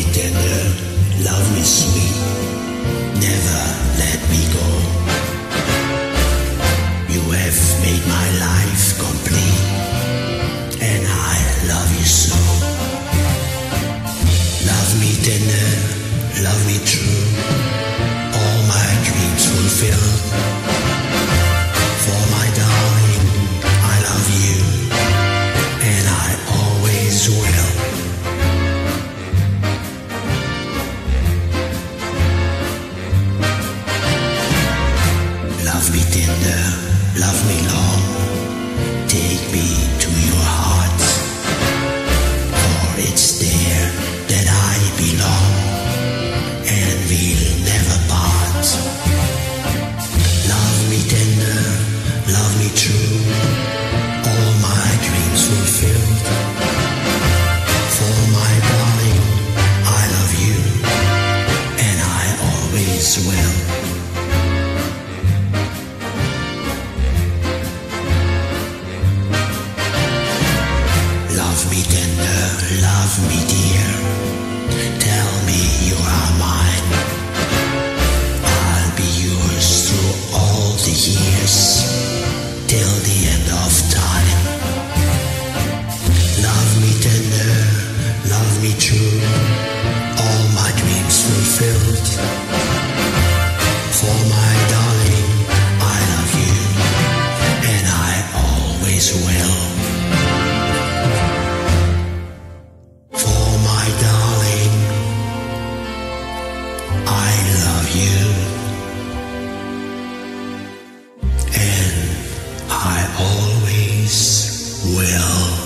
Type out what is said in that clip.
tender, love me sweet, never let me go. You have made my life complete, and I love you so. Love me tender, love me true, all my dreams fulfilled. For my darling, I love you, and I always will. Love me tender, love me long, take me to your heart, for it's there that I belong, and we'll never part. Love me tender, love me true, all my dreams fulfilled. For my darling, I love you, and I always will. Love me tender, love me dear, tell me you are mine. I'll be yours through all the years, till the end of time. Love me tender, love me true, all my dreams fulfilled. For my darling, I love you, and I always will. For my darling, I love you, and I always will.